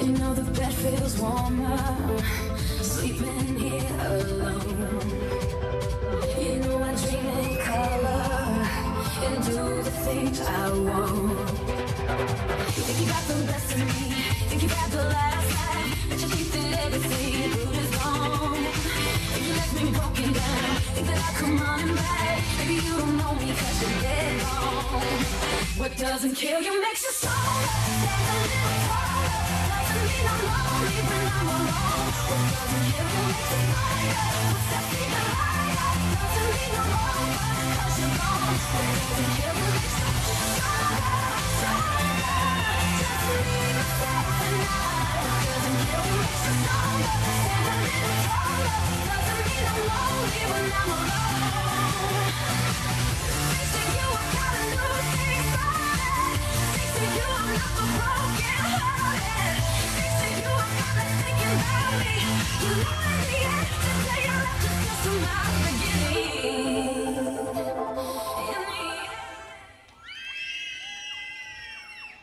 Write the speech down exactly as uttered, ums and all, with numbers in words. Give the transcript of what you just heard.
You know the bed feels warmer, sleeping here alone. You know I dream in color and do the things I want. Think you got the best of me, think you got the last laugh, but you think that everything good is gone. If you left me broken down, think that I'll come running back. Maybe you don't know me cause you're dead wrong. What doesn't kill you makes you stronger. Stand a little taller. Doesn't mean I'm lonely when I'm alone. What doesn't kill you makes you stronger. What's that feeling higher? Doesn't mean I'm over cause you're gone. What doesn't kill you makes you stronger, stronger. Just believe yourself tonight. What doesn't kill you makes you stronger. Stand a little taller. Doesn't mean I'm lonely when I'm alone. Facing you, I gotta lose things started. Facing you, I'm not so broken hearted. Facing you, I gotta thinking about me. You know in the end